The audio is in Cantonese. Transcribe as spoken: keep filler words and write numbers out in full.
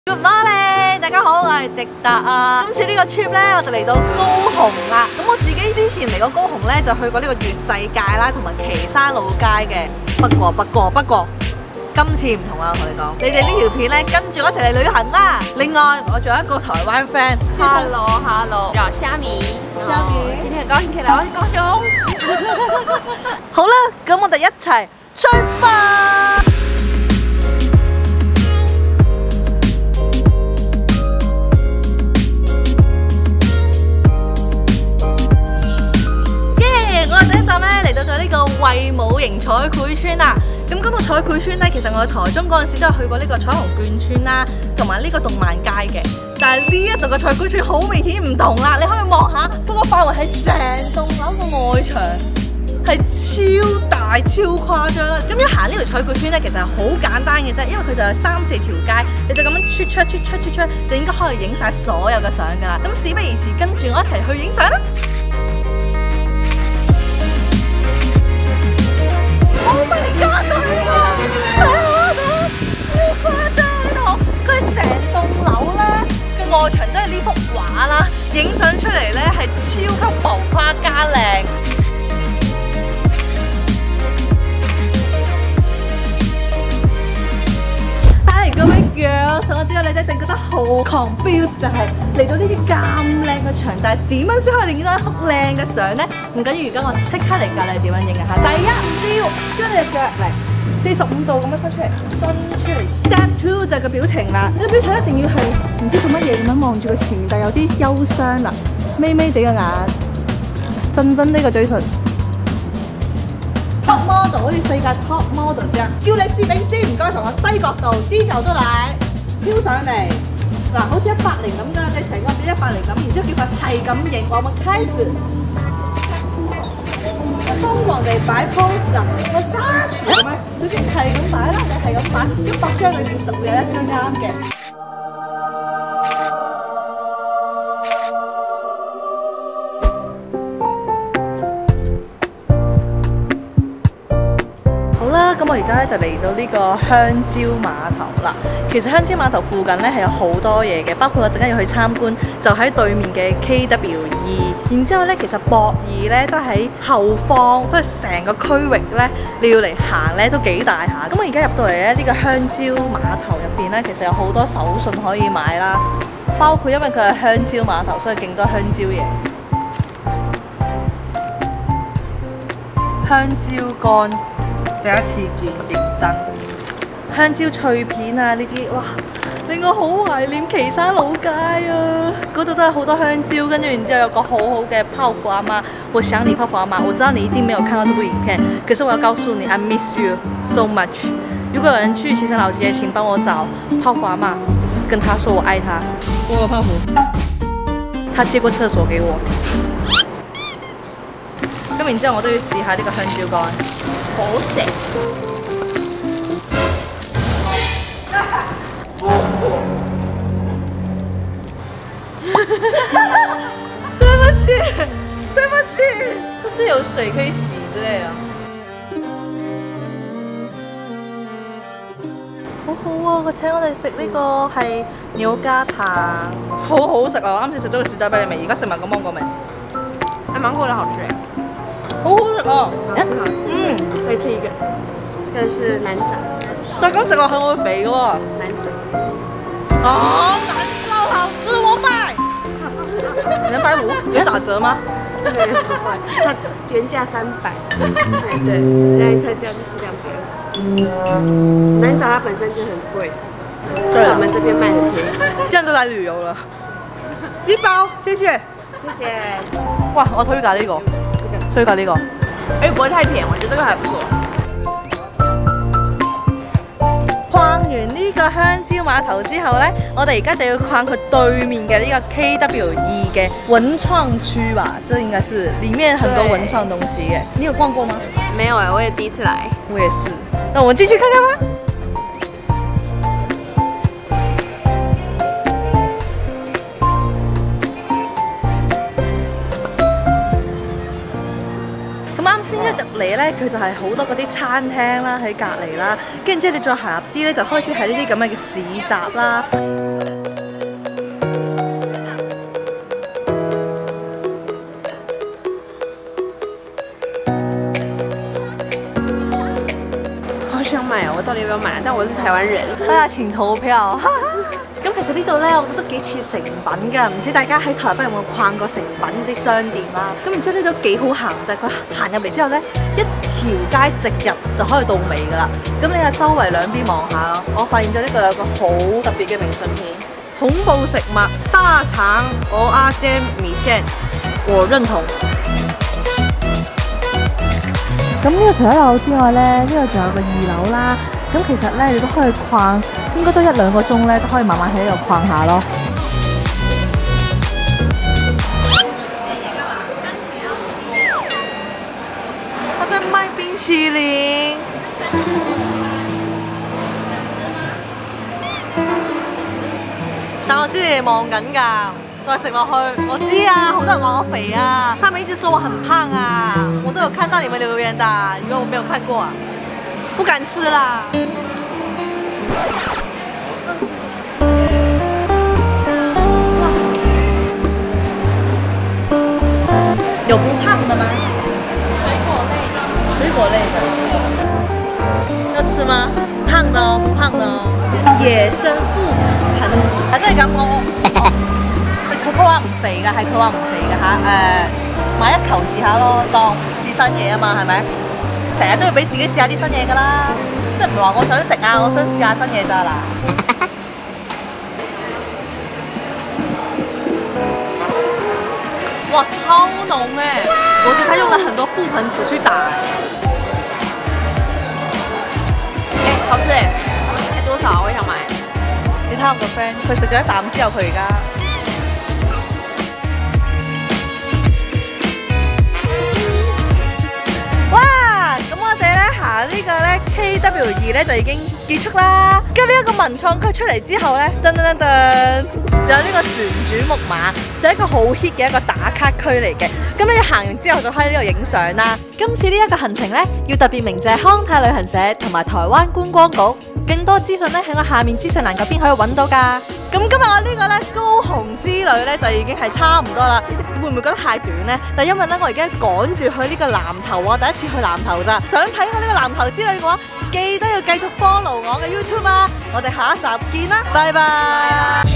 Good morning， 大家好，我係迪達啊。今次呢個 trip 咧，我就嚟到高雄啦。咁我自己之前嚟過高雄咧，就去過呢個粵世界啦，同埋旗山老街嘅。不過不過不過，今次唔同啊！我同你講，你哋呢條片咧跟住我一齊嚟旅行啦。另外，我仲有一個台灣 friend。Hello Hello， 叫蝦米。 蝦米， 今天很高興可以來到高雄。 好啦，咁我哋一齊出發。我哋第一站咧嚟到咗呢個衛武營彩繪村啦。咁講到彩繪村咧，其實我去台中嗰陣時都係去過呢個彩虹眷村啦，同埋呢個動漫街嘅。但係呢一度嘅彩繪村好明顯唔同啦，你可以望下，嗰個範圍係成棟樓嘅外牆係超大超誇張啦。咁一行呢條彩繪村咧，其實係好簡單嘅啫，因為佢就係三四條街，你就咁樣出出出出出出，就應該可以影晒所有嘅相噶啦。咁事不宜遲，跟住我一齊去影相啦！ Oh my god！ 就係呢個，睇下度，好誇張呢度。佢係成棟樓咧嘅外牆都係呢幅畫啦，影相出嚟咧係超級浮誇加靚。Hi， 各位 girls， 我知道你哋一定覺得好 confused， 就係嚟到呢啲咁靚嘅牆，但係點樣先可以影到一幅靚嘅相咧？唔緊要，而家我即刻嚟教你點樣影嘅嚇。第一招，將你嘅腳嚟四十五度咁樣伸出嚟，伸出嚟。Step two 就係個表情啦，呢個表情一定要係唔知做乜嘢咁樣望住個前面，但係有啲憂傷啦，眯眯地嘅眼，震震呢個嘴唇。Top model 好似世界 top model 咁樣，叫你攝影師唔該同我低角度，啲就都嚟飄上嚟。嗱，好似一百零咁㗎，你成個變一百零咁，然之後叫佢係咁影，我們開始。 瘋狂地擺 pose 啊！我沙廚咩？佢啲係咁擺啦，你係咁擺，一百張裏面十會有一張啱嘅。好啦，咁我而家咧就嚟到呢個香蕉碼頭啦。其實香蕉碼頭附近咧係有好多嘢嘅，包括我陣間要去參觀，就喺對面嘅 K W E。然之後咧，其實博爾咧都喺後方，都係成個區域咧，你要嚟行咧都幾大下。咁我而家入到嚟咧呢個香蕉碼頭入邊咧，其實有好多手信可以買啦，包括因為佢係香蕉碼頭，所以勁多香蕉嘢。香蕉乾第一次見，認真。香蕉脆片啊，呢啲哇！ 令我好懷念旗山老街啊！嗰度都係好多香蕉，跟住然之後有個好好嘅泡芙阿媽。我想你泡芙阿媽，我知道你一定沒有看到這部影片，可是我要告訴你 ，I miss you so much。如果有人去旗山老街，請幫我找泡芙阿媽，跟他說我愛他。我有泡芙。他借過廁所給我。咁然之後我都要試下呢個香蕉乾，好食。 對不起，對不起，這這有水可以洗之類的。好好啊！佢請我哋食呢個係牛軋糖，好好食啊！我啱先食到個士多啤梨味，而家食埋個芒果味。誒，芒果的好吃誒，好好食啊！好吃好吃。嗯，再吃一個，這個是南掌。但係咁食落去我會肥嘅喎。南掌。啊！南掌好吃，我買。 兩百五有打折嗎？ 對，不會，它原價三百，對，現在特價就是兩百五。南掌它本身就很貴，對，我們這邊賣很便宜。這樣都來旅遊了。一包，謝謝。謝謝。 哇，我推介呢個，推介呢個， 哎，不會太甜，我覺得這個還不錯。 逛完呢個香蕉碼頭之後呢，我哋而家就要逛佢對面嘅呢個 K W E 嘅文創區吧，這應該是裡面很多文創東西嘅。你有逛過嗎？ 沒有哎，我也第一次來。 我也是。那我們進去看看嗎？咁啱先一入嚟離咧，佢就係好多嗰啲餐廳啦，喺隔離啦。跟住之後你再行入啲咧，就開始係呢啲咁嘅市集啦。 好想買啊！我到底要不要買？但我是台灣人。 睇下前套票。咁其實呢度咧，我覺得幾似誠品㗎，唔知大家喺台北有冇逛過誠品啲商店啦？咁然之後呢度幾好行就係佢行入嚟之後咧，一條街直入就可以到尾㗎啦。咁你喺周圍兩邊望下咯，我發現咗呢度有個好特別嘅明信片，恐怖食物大腸蚵仔煎米線，我認同。咁呢個除咗樓之外咧，呢度仲有個二樓啦。咁其實咧，你都可以逛，應該都一兩個鐘咧，都可以慢慢喺度逛下咯。他在賣冰淇淋。但我知你哋望緊㗎，再食落去，我知啊，好多人話我肥啊，他們一直說我很胖啊，我都有看到你們留言的，以為我沒有看過啊。不敢吃啦。有不胖的嗎？ 水果類的。 水果類的。要吃嗎？不胖的哦，不胖的哦。野生覆盆子啊，即係咁我我佢佢話唔肥㗎，係佢話唔肥㗎嚇。誒，買一球試下咯，當試新嘢啊嘛，係咪？成日都要俾自己試下啲新嘢㗎啦，即係唔係話我想食啊，我想試下新嘢咋嗱。哇，超濃哎！我覺得他用了很多覆盆子去打。 哎，好吃哎！哎，多少？我也想買。 你睇下我個 friend，佢食咗一啖之後，佢而家。呢個咧 K W 二咧就已經結束啦，跟住呢一個文創區出嚟之後咧，噔噔噔噔，就有呢個旋轉木馬，就係一個好 hit 嘅一個打卡區嚟嘅。咁你行完之後就可以喺呢度影相啦。今次呢一個行程咧，要特別鳴謝康泰旅行社同埋台灣觀光局。更多資訊咧喺我下面資訊欄嗰邊可以揾到㗎。咁今日我呢個咧高雄之旅咧就已經係差唔多啦，會唔會覺得太短呢？但因為咧我而家趕住去呢個南投啊，第一次去南投咋，想睇我呢個南投之旅嘅話，記得要繼續 follow 我嘅 YouTube 啊！我哋下一集見啦，拜拜。